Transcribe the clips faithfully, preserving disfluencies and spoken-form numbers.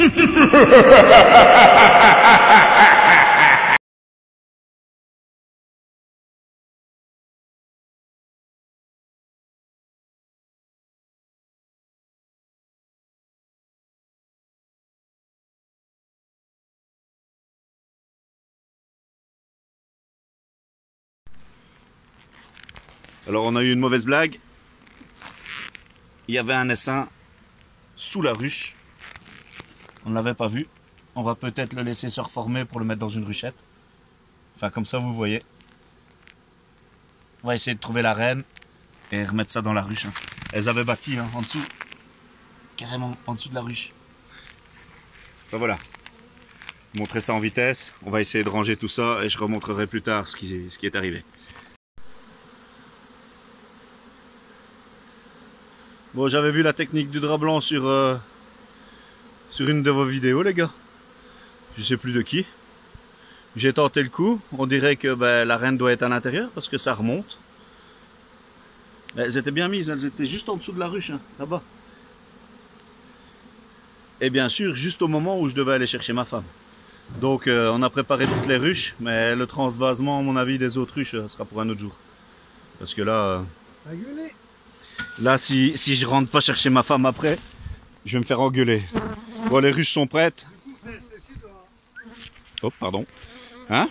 Alors on a eu une mauvaise blague. Il y avait un essaim sous la ruche. On ne l'avait pas vu. On va peut-être le laisser se reformer pour le mettre dans une ruchette. Enfin comme ça vous voyez. On va essayer de trouver la reine et remettre ça dans la ruche. Hein. Elles avaient bâti hein, en dessous. Carrément en dessous de la ruche. Enfin voilà. Montrer ça en vitesse. On va essayer de ranger tout ça et je remontrerai plus tard ce qui, ce qui est arrivé. Bon, j'avais vu la technique du drap blanc sur, euh, sur une de vos vidéos, les gars. Je sais plus de qui. J'ai tenté le coup. On dirait que ben, la reine doit être à l'intérieur parce que ça remonte. Elles étaient bien mises, elles étaient juste en dessous de la ruche, hein, là-bas. Et bien sûr, juste au moment où je devais aller chercher ma femme. Donc, euh, on a préparé toutes les ruches, mais le transvasement, à mon avis, des autres ruches, euh, sera pour un autre jour. Parce que là... Euh, Là, si, si je rentre pas chercher ma femme après, je vais me faire engueuler. Bon, les ruches sont prêtes. Oh, pardon. Hein?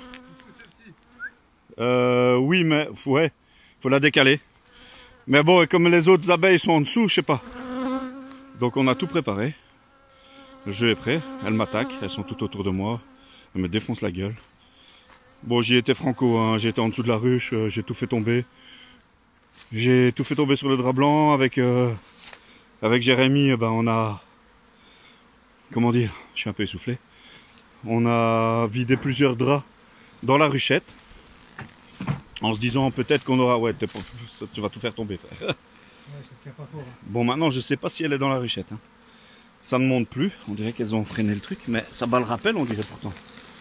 Euh, oui, mais ouais, faut la décaler. Mais bon, comme les autres abeilles sont en dessous, je sais pas. Donc on a tout préparé. Le jeu est prêt. Elles m'attaquent, elles sont tout autour de moi. Elles me défoncent la gueule. Bon, j'y étais franco, hein. J'ai été en dessous de la ruche, euh, j'ai tout fait tomber. J'ai tout fait tomber sur le drap blanc avec, euh, avec Jérémy, ben on a, comment dire, je suis un peu essoufflé. On a vidé plusieurs draps dans la ruchette en se disant peut-être qu'on aura, ouais, ça, tu vas tout faire tomber, frère. Ouais, ça tient pas fort, hein. Bon, maintenant je sais pas si elle est dans la ruchette. Hein. Ça ne monte plus, on dirait qu'elles ont freiné le truc, mais ça bat le rappel, on dirait pourtant.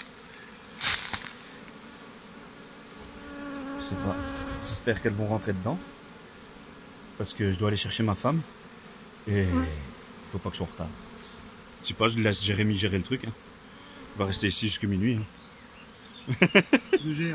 Je sais pas, j'espère qu'elles vont rentrer dedans. Parce que je dois aller chercher ma femme et il faut pas que je sois en retard. Je sais pas, je laisse Jérémy gérer le truc. Hein. Il va rester ici jusqu'à minuit. Hein. Je gère.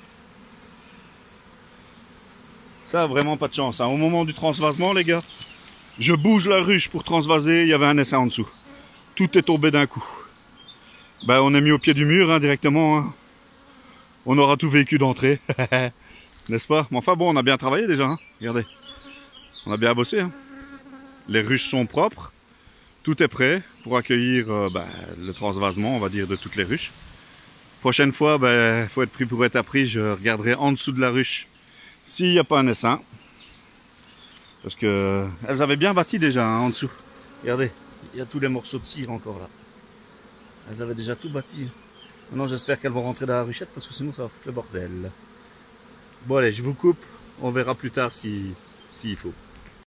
Ça a vraiment pas de chance. Hein. Au moment du transvasement, les gars, je bouge la ruche pour transvaser, il y avait un essaim en dessous. Tout est tombé d'un coup. Ben, on est mis au pied du mur hein, directement. Hein. On aura tout vécu d'entrée. N'est-ce pas? Mais enfin bon, on a bien travaillé déjà. Hein. Regardez. On a bien bossé. Hein. Les ruches sont propres. Tout est prêt pour accueillir euh, bah, le transvasement, on va dire, de toutes les ruches. Prochaine fois, il bah, faut être pris pour être appris. Je regarderai en dessous de la ruche s'il n'y a pas un essaim. Parce que elles avaient bien bâti déjà hein, en dessous. Regardez, il y a tous les morceaux de cire encore là. Elles avaient déjà tout bâti. Maintenant, j'espère qu'elles vont rentrer dans la ruchette parce que sinon, ça va foutre le bordel. Bon, allez, je vous coupe. On verra plus tard si, s'il faut.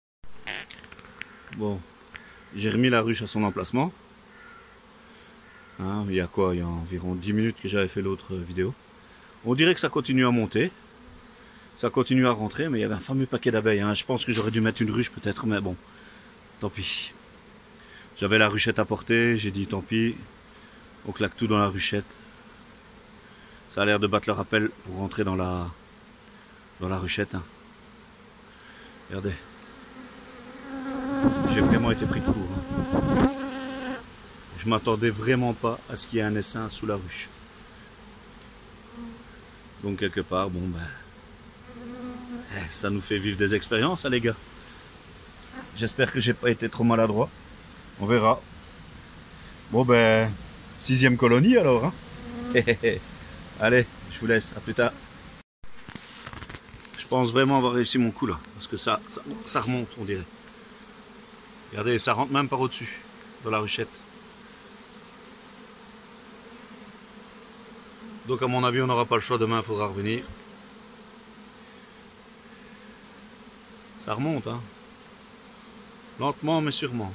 Bon, j'ai remis la ruche à son emplacement. Hein, il y a quoi? Il y a environ dix minutes que j'avais fait l'autre vidéo. On dirait que ça continue à monter. Ça continue à rentrer, mais il y avait un fameux paquet d'abeilles. Hein. Je pense que j'aurais dû mettre une ruche peut-être, mais bon, tant pis. J'avais la ruchette à porter, j'ai dit tant pis. On claque tout dans la ruchette. Ça a l'air de battre le rappel pour rentrer dans la, dans la ruchette. Hein. Regardez. J'ai vraiment été pris de court. Hein. Je m'attendais vraiment pas à ce qu'il y ait un essaim sous la ruche. Donc quelque part, bon ben... ça nous fait vivre des expériences, hein, les gars. J'espère que j'ai pas été trop maladroit. On verra. Bon ben... Sixième colonie alors. Hein. Allez, je vous laisse. À plus tard. Je pense vraiment avoir réussi mon coup là. Parce que ça, ça, ça remonte, on dirait. Regardez, ça rentre même par au-dessus, dans la ruchette. Donc à mon avis, on n'aura pas le choix, demain il faudra revenir. Ça remonte, hein. Lentement mais sûrement.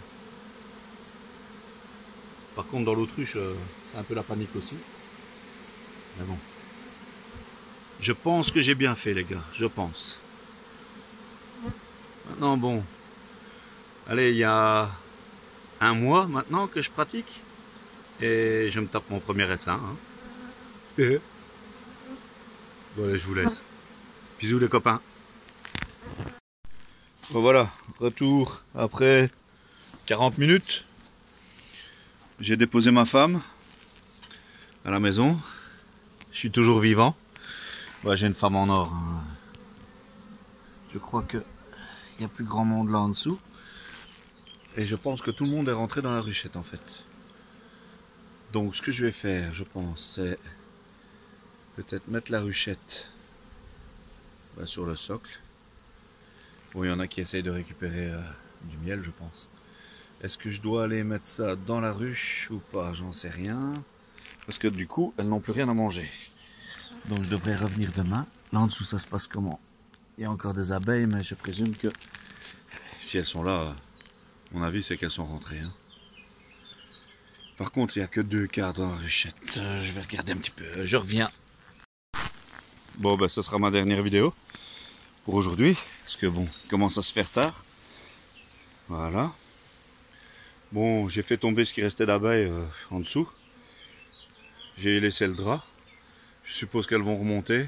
Par contre, dans l'autruche, c'est un peu la panique aussi. Mais bon. Je pense que j'ai bien fait, les gars. Je pense. Maintenant, bon. Allez, il y a un mois maintenant que je pratique. Et je me tape mon premier essaim. Hein. Et... Bon allez, je vous laisse. Bisous les copains. Bon voilà, retour après quarante minutes. J'ai déposé ma femme à la maison. Je suis toujours vivant. Ouais, j'ai une femme en or. Hein. Je crois que il n'y a plus grand monde là en dessous. Et je pense que tout le monde est rentré dans la ruchette en fait. Donc ce que je vais faire, je pense, c'est peut-être mettre la ruchette bah, sur le socle. Bon, il y en a qui essayent de récupérer euh, du miel, je pense. Est-ce que je dois aller mettre ça dans la ruche ou pas? J'en sais rien. Parce que du coup, elles n'ont plus rien à manger. Donc je devrais revenir demain. Là en dessous, ça se passe comment? Il y a encore des abeilles, mais je présume que si elles sont là, mon avis, c'est qu'elles sont rentrées. Hein. Par contre, il n'y a que deux cadres dans la ruchette. Euh, je vais regarder un petit peu. Je reviens. Bon, ben, ça sera ma dernière vidéo pour aujourd'hui. Parce que bon, il commence à se faire tard. Voilà. Bon, j'ai fait tomber ce qui restait d'abeilles euh, en dessous. J'ai laissé le drap. Je suppose qu'elles vont remonter.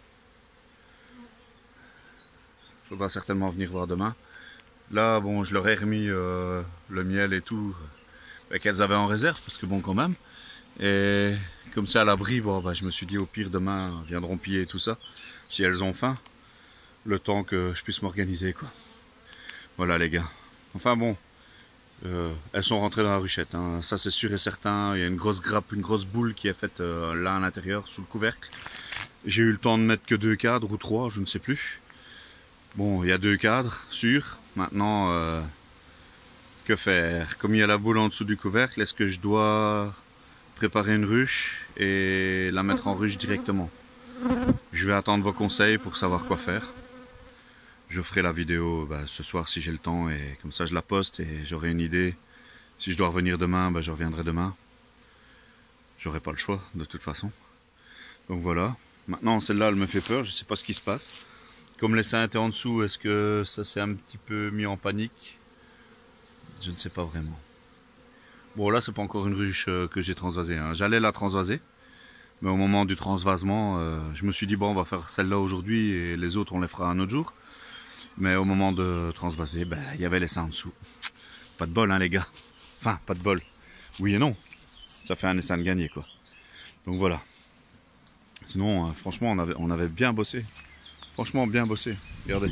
Il faudra certainement venir voir demain. Là, bon, je leur ai remis euh, le miel et tout bah, qu'elles avaient en réserve, parce que bon, quand même. Et comme c'est à l'abri, bon, bah, je me suis dit au pire, demain, elles viendront piller tout ça, si elles ont faim, le temps que je puisse m'organiser, quoi. Voilà, les gars. Enfin bon, euh, elles sont rentrées dans la ruchette, hein. Ça c'est sûr et certain. Il y a une grosse grappe, une grosse boule qui est faite euh, là à l'intérieur, sous le couvercle. J'ai eu le temps de mettre que deux cadres ou trois, je ne sais plus. Bon, il y a deux cadres, sûr. Maintenant, euh, que faire? Comme il y a la boule en dessous du couvercle, est-ce que je dois préparer une ruche et la mettre en ruche directement? Je vais attendre vos conseils pour savoir quoi faire. Je ferai la vidéo bah, ce soir si j'ai le temps et comme ça je la poste et j'aurai une idée. Si je dois revenir demain, bah, je reviendrai demain. J'aurai pas le choix de toute façon. Donc voilà. Maintenant, celle-là, elle me fait peur. Je sais pas ce qui se passe. Comme les seins étaient en dessous, est-ce que ça s'est un petit peu mis en panique? Je ne sais pas vraiment. Bon, là, c'est pas encore une ruche euh, que j'ai transvasée. Hein. J'allais la transvaser. Mais au moment du transvasement, euh, je me suis dit, bon, on va faire celle-là aujourd'hui et les autres, on les fera un autre jour. Mais au moment de transvaser, ben, il y avait les seins en dessous. Pas de bol, hein, les gars. Enfin, pas de bol. Oui et non. Ça fait un essaim de gagné, quoi. Donc voilà. Sinon, euh, franchement, on avait, on avait bien bossé. Franchement, bien bossé. Regardez.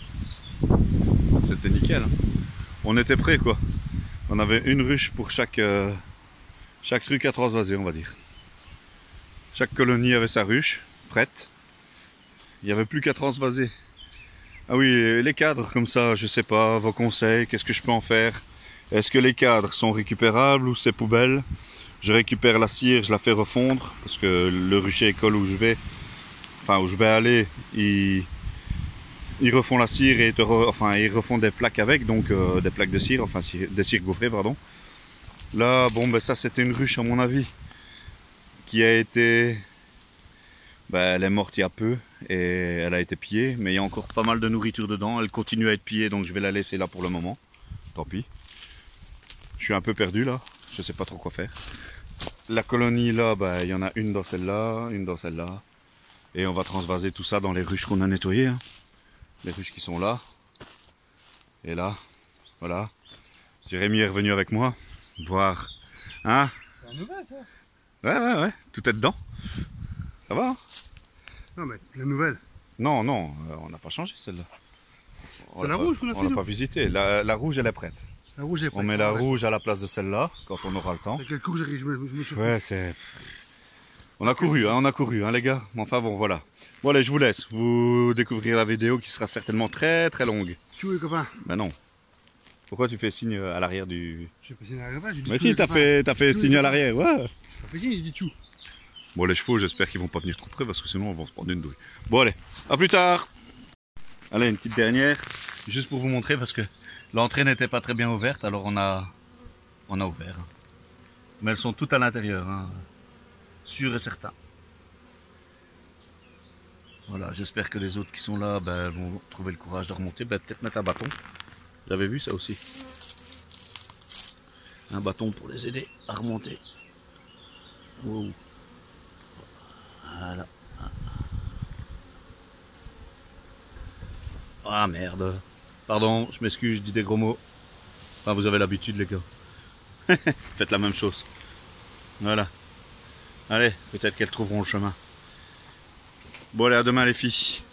C'était nickel. Hein. On était prêts, quoi. On avait une ruche pour chaque, euh, chaque truc à transvaser, on va dire. Chaque colonie avait sa ruche, prête. Il n'y avait plus qu'à transvaser. Ah oui, les cadres, comme ça, je sais pas, vos conseils, qu'est-ce que je peux en faire? Est-ce que les cadres sont récupérables ou c'est poubelle? Je récupère la cire, je la fais refondre, parce que le rucher école où je vais, enfin où je vais aller, ils, ils refont la cire et te re, enfin ils refont des plaques avec, donc euh, des plaques de cire, enfin des cires gaufrées, pardon. Là, bon, ben ça c'était une ruche à mon avis, qui a été, ben, elle est morte il y a peu et elle a été pillée, mais il y a encore pas mal de nourriture dedans. Elle continue à être pillée, donc je vais la laisser là pour le moment. Tant pis. Je suis un peu perdu là, je sais pas trop quoi faire. La colonie là, ben, il y en a une dans celle-là, une dans celle-là. Et on va transvaser tout ça dans les ruches qu'on a nettoyées. Hein. Les ruches qui sont là. Et là, voilà. Jérémy est revenu avec moi, voir. Hein? C'est la nouvelle ça? Ouais, ouais, ouais, tout est dedans. Ça va? Hein? Non mais la nouvelle. Non, non, euh, on n'a pas changé celle-là. C'est la rouge qu'on a fait. On n'a pas visité. La, la rouge, elle est prête. La rouge est prête. On met la rouge à la place de celle-là, quand on aura le temps. Avec quel coup je, je, je me suis. Ouais, c'est... On a couru, hein, on a couru, hein, les gars. Enfin bon, voilà. Bon, allez, je vous laisse. Vous découvrirez la vidéo qui sera certainement très très longue. Tchou les copains. Ben non. Pourquoi tu fais signe à l'arrière du... Je fais signe à l'arrière, j'ai dit. Mais si, t'as fait, t'as fait signe à l'arrière, ouais. J'ai fait signe, j'ai dit tchou. Bon, les chevaux, j'espère qu'ils vont pas venir trop près parce que sinon on va se prendre une douille. Bon, allez, à plus tard. Allez, une petite dernière, juste pour vous montrer parce que l'entrée n'était pas très bien ouverte, alors on a, on a ouvert. Mais elles sont toutes à l'intérieur, hein. Sûr et certain. Voilà, j'espère que les autres qui sont là ben, vont trouver le courage de remonter, ben, peut-être mettre un bâton. J'avais vu ça aussi. Un bâton pour les aider à remonter. Wow. Voilà. Ah merde. Pardon, je m'excuse, je dis des gros mots. Enfin, vous avez l'habitude, les gars. Faites la même chose. Voilà. Allez, peut-être qu'elles trouveront le chemin. Bon, allez, à demain, les filles.